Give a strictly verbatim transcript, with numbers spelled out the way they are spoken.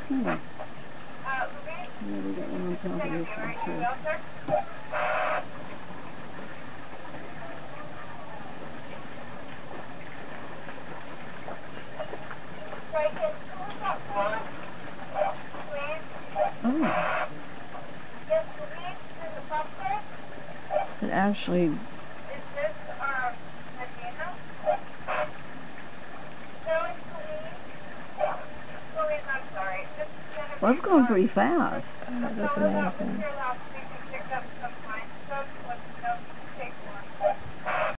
Hmm. Yeah, we got one on top of this one, too. Oh. It actually... Well, it's going pretty fast. That's amazing.